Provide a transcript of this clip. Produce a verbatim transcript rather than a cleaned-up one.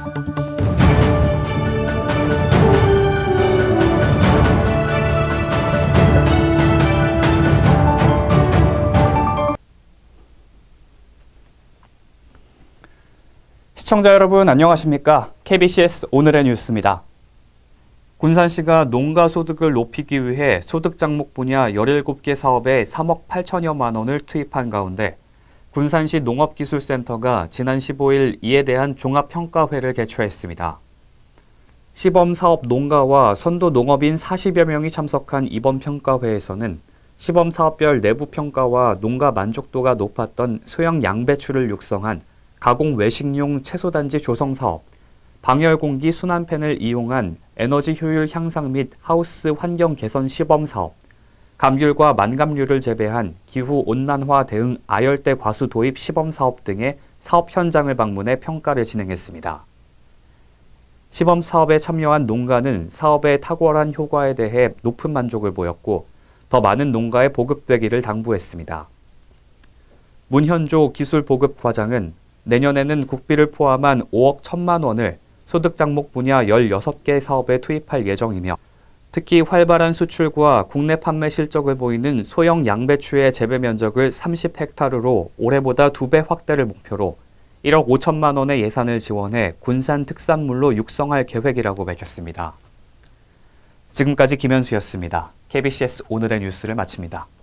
시청자 여러분 안녕하십니까? 케이비씨에스 오늘의 뉴스입니다. 군산시가 농가 소득을 높이기 위해 소득 장목 분야 열일곱 개 사업에 삼억 팔천여만 원을 투입한 가운데 군산시 농업기술센터가 지난 십오일 이에 대한 종합평가회를 개최했습니다. 시범사업 농가와 선도 농업인 사십여 명이 참석한 이번 평가회에서는 시범사업별 내부평가와 농가 만족도가 높았던 소형 양배추를 육성한 가공 외식용 채소단지 조성사업, 방열공기 순환팬을 이용한 에너지 효율 향상 및 하우스 환경 개선 시범사업, 감귤과 만감류를 재배한 기후온난화 대응 아열대 과수 도입 시범사업 등의 사업 현장을 방문해 평가를 진행했습니다. 시범사업에 참여한 농가는 사업의 탁월한 효과에 대해 높은 만족을 보였고 더 많은 농가에 보급되기를 당부했습니다. 문현조 기술보급과장은 내년에는 국비를 포함한 오억 천만 원을 소득 장목 분야 열여섯 개 사업에 투입할 예정이며 특히 활발한 수출과 국내 판매 실적을 보이는 소형 양배추의 재배 면적을 삼십 헥타르로 올해보다 두 배 확대를 목표로 일억 오천만 원의 예산을 지원해 군산 특산물로 육성할 계획이라고 밝혔습니다. 지금까지 김현수였습니다. 케이비씨에스 오늘의 뉴스를 마칩니다.